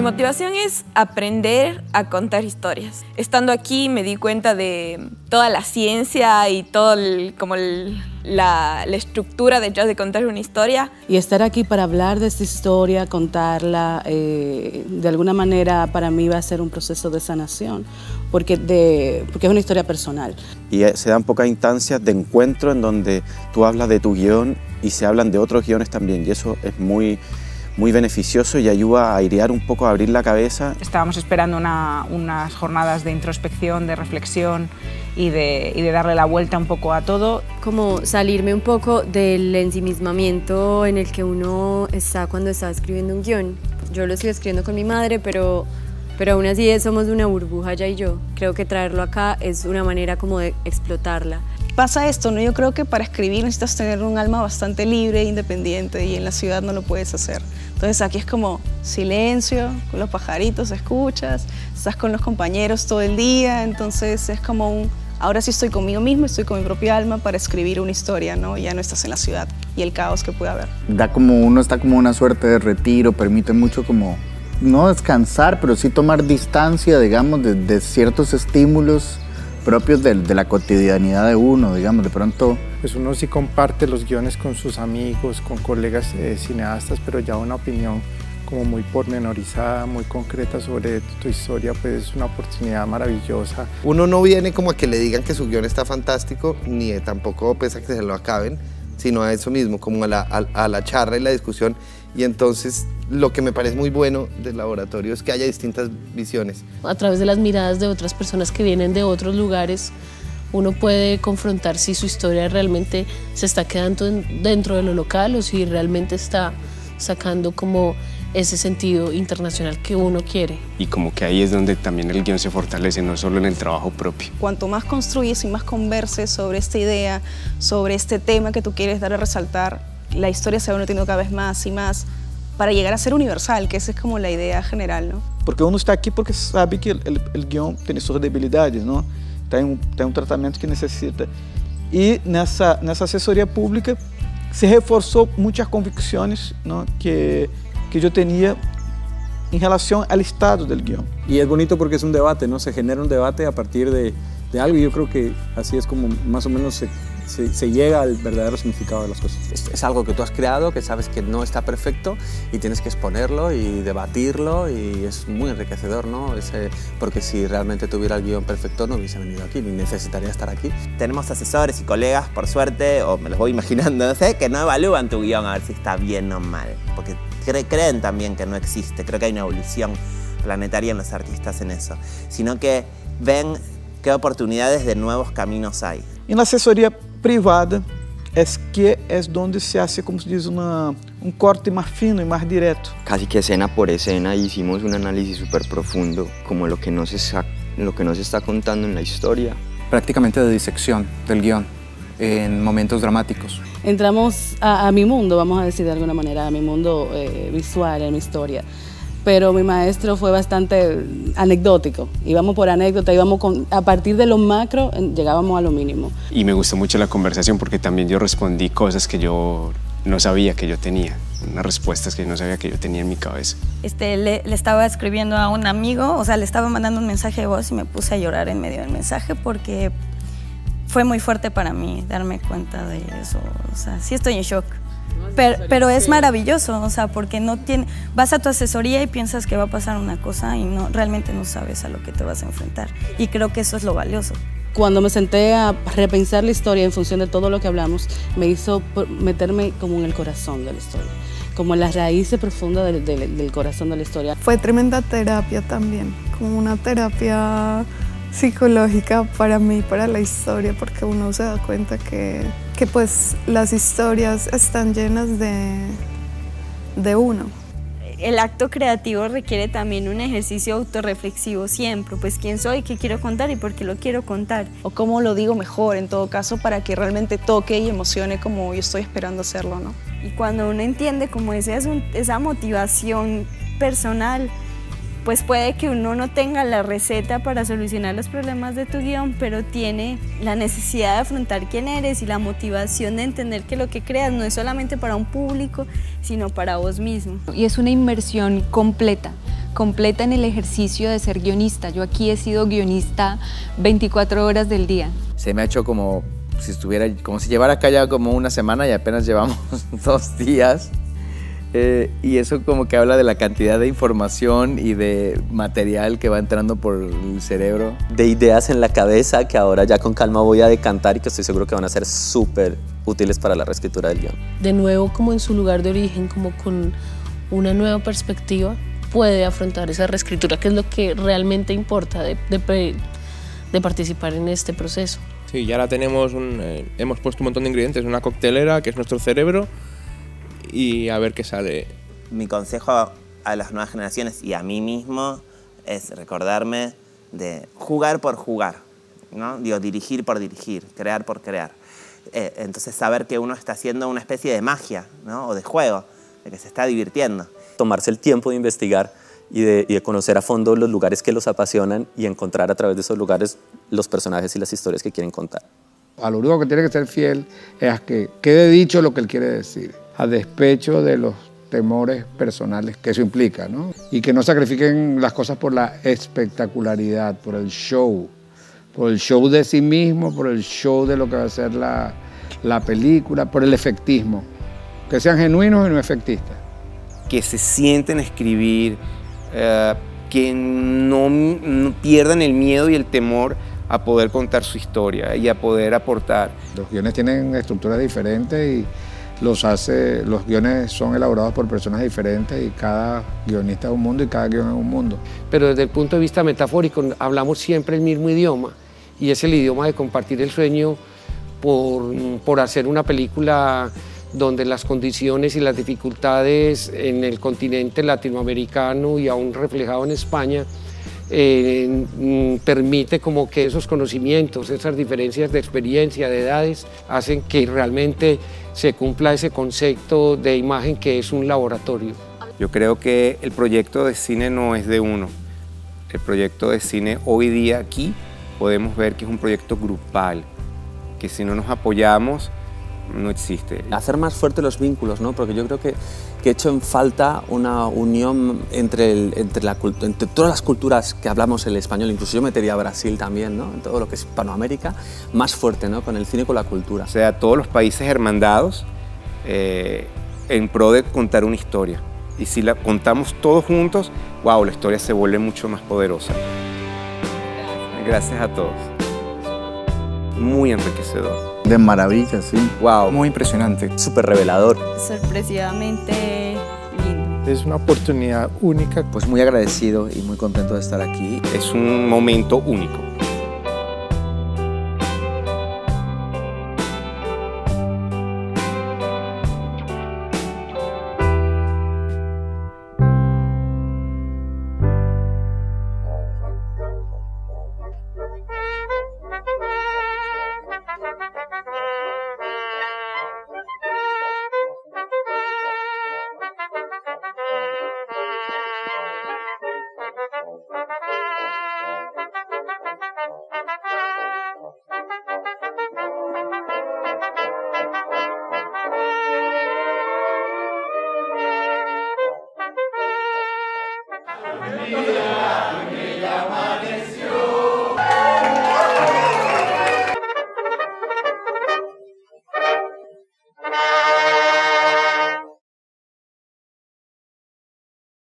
Mi motivación es aprender a contar historias. Estando aquí me di cuenta de toda la ciencia y todo la estructura detrás de contar una historia. Y estar aquí para hablar de esta historia, contarla, de alguna manera para mí va a ser un proceso de sanación, porque es una historia personal. Y se dan pocas instancias de encuentro en donde tú hablas de tu guión y se hablan de otros guiones también, y eso es muy beneficioso y ayuda a airear un poco, a abrir la cabeza. Estábamos esperando unas jornadas de introspección, de reflexión y de darle la vuelta un poco a todo. Como salirme un poco del ensimismamiento en el que uno está cuando está escribiendo un guión. Yo lo estoy escribiendo con mi madre, pero aún así somos una burbuja, ella y yo. Creo que traerlo acá es una manera como de explotarla. Pasa esto, ¿no? Yo creo que para escribir necesitas tener un alma bastante libre e independiente, y en la ciudad no lo puedes hacer. Entonces aquí es como silencio, con los pajaritos escuchas, estás con los compañeros todo el día, entonces es como ahora sí estoy conmigo mismo, estoy con mi propia alma para escribir una historia, ¿no? Ya no estás en la ciudad y el caos que puede haber. Uno está como una suerte de retiro, permite mucho como, no descansar, pero sí tomar distancia, digamos, de ciertos estímulos propios de la cotidianidad de uno, digamos, de pronto. Pues uno sí comparte los guiones con sus amigos, con colegas cineastas, pero ya una opinión como muy pormenorizada, muy concreta sobre tu historia, pues es una oportunidad maravillosa. Uno no viene como a que le digan que su guión está fantástico, ni tampoco pues a que se lo acaben, sino a eso mismo, como a la charla y la discusión. Y entonces lo que me parece muy bueno del laboratorio es que haya distintas visiones. A través de las miradas de otras personas que vienen de otros lugares, uno puede confrontar si su historia realmente se está quedando dentro de lo local o si realmente está sacando como ese sentido internacional que uno quiere. Y como que ahí es donde también el guión se fortalece, no solo en el trabajo propio. Cuanto más construyes y más converses sobre esta idea, sobre este tema que tú quieres dar a resaltar, la historia se va nutriendo cada vez más y más para llegar a ser universal, que esa es como la idea general, ¿no? Porque uno está aquí porque sabe que el guión tiene sus debilidades, ¿no? Tem um tratamento que necessita. E nessa assessoria pública se reforçou muitas convicções, ¿no? que yo tenía en relación al estado del guión. Y es bonito porque es un debate, ¿no? Se genera un debate a partir de algo, y yo creo que así es como más o menos se llega al verdadero significado de las cosas. Es algo que tú has creado, que sabes que no está perfecto y tienes que exponerlo y debatirlo, y es muy enriquecedor, ¿no? Porque si realmente tuviera el guión perfecto no hubiese venido aquí, ni necesitaría estar aquí. Tenemos asesores y colegas, por suerte, o me los voy imaginando, no sé, que no evalúan tu guión a ver si está bien o mal, porque creen también que no existe. Creo que hay una evolución planetaria en los artistas en eso, sino que ven qué oportunidades de nuevos caminos hay. E na assessoria privada es donde se hace, como se dice, un corte más fino y más directo. Casi que escena por escena hicimos un análisis súper profundo, como lo que no se está contando en la historia. Prácticamente de disección del guión en momentos dramáticos. Entramos a mi mundo, vamos a decir de alguna manera, a mi mundo visual, en mi historia. Pero mi maestro fue bastante anecdótico, íbamos por anécdota, a partir de lo macro llegábamos a lo mínimo. Y me gustó mucho la conversación porque también yo respondí cosas que yo no sabía que yo tenía, unas respuestas que yo no sabía que yo tenía en mi cabeza. Le estaba escribiendo a un amigo, o sea, le estaba mandando un mensaje de voz y me puse a llorar en medio del mensaje porque fue muy fuerte para mí darme cuenta de eso, o sea, sí estoy en shock. Pero es maravilloso, o sea, porque vas a tu asesoría y piensas que va a pasar una cosa y realmente no sabes a lo que te vas a enfrentar. Y creo que eso es lo valioso. Cuando me senté a repensar la historia en función de todo lo que hablamos, me hizo meterme como en el corazón de la historia, como en las raíces profundas del corazón de la historia. Fue tremenda terapia también, como una terapia psicológica para mí, para la historia, porque uno se da cuenta que pues las historias están llenas de uno. El acto creativo requiere también un ejercicio autorreflexivo siempre, pues quién soy, qué quiero contar y por qué lo quiero contar. O cómo lo digo mejor, en todo caso, para que realmente toque y emocione como yo estoy esperando hacerlo, ¿no? Y cuando uno entiende como esa motivación personal, pues puede que uno no tenga la receta para solucionar los problemas de tu guión, pero tiene la necesidad de afrontar quién eres y la motivación de entender que lo que creas no es solamente para un público, sino para vos mismo. Y es una inmersión completa. completa en el ejercicio de ser guionista. Yo aquí he sido guionista 24 horas del día. Se me ha hecho como si llevara acá ya como una semana y apenas llevamos 2 días. Y eso como que habla de la cantidad de información y de material que va entrando por el cerebro. De ideas en la cabeza que ahora ya con calma voy a decantar y que estoy seguro que van a ser súper útiles para la reescritura del guión. De nuevo, como en su lugar de origen, como con una nueva perspectiva, puede afrontar esa reescritura, que es lo que realmente importa de participar en este proceso. Sí, ya la tenemos, hemos puesto un montón de ingredientes, una coctelera que es nuestro cerebro, y a ver qué sale. Mi consejo a las nuevas generaciones y a mí mismo es recordarme de jugar por jugar, ¿no? Digo, dirigir por dirigir, crear por crear. Entonces saber que uno está haciendo una especie de magia, ¿no? O de juego, de que se está divirtiendo. Tomarse el tiempo de investigar y de conocer a fondo los lugares que los apasionan y encontrar a través de esos lugares los personajes y las historias que quieren contar. A lo único que tiene que ser fiel es a que quede dicho lo que él quiere decir, a despecho de los temores personales que eso implica, ¿no? Y que no sacrifiquen las cosas por la espectacularidad, por el show de sí mismo, por el show de lo que va a ser la película, por el efectismo. Que sean genuinos y no efectistas. Que se sienten a escribir, que no pierdan el miedo y el temor a poder contar su historia y a poder aportar. Los guiones tienen estructuras diferentes y los guiones son elaborados por personas diferentes y cada guionista es un mundo y cada guion es un mundo. Pero desde el punto de vista metafórico hablamos siempre el mismo idioma y es el idioma de compartir el sueño por hacer una película donde las condiciones y las dificultades en el continente latinoamericano y aún reflejado en España permite como que esos conocimientos, esas diferencias de experiencia, de edades, hacen que realmente se cumpla ese concepto de imagen que es un laboratorio. Yo creo que el proyecto de cine no es de uno. El proyecto de cine hoy día aquí podemos ver que es un proyecto grupal, que si no nos apoyamos no existe. Hacer más fuertes los vínculos, ¿no? Porque yo creo que he hecho en falta una unión entre todas las culturas que hablamos el español, incluso yo metería a Brasil también, ¿no? En todo lo que es Hispanoamérica, más fuerte, ¿no? Con el cine y con la cultura. O sea, todos los países hermandados en pro de contar una historia. Y si la contamos todos juntos, wow, la historia se vuelve mucho más poderosa. Gracias a todos. Muy enriquecedor. De maravilla, sí. Wow. Muy impresionante. Súper revelador. Sorpresivamente lindo. Es una oportunidad única. Pues muy agradecido y muy contento de estar aquí. Es un momento único.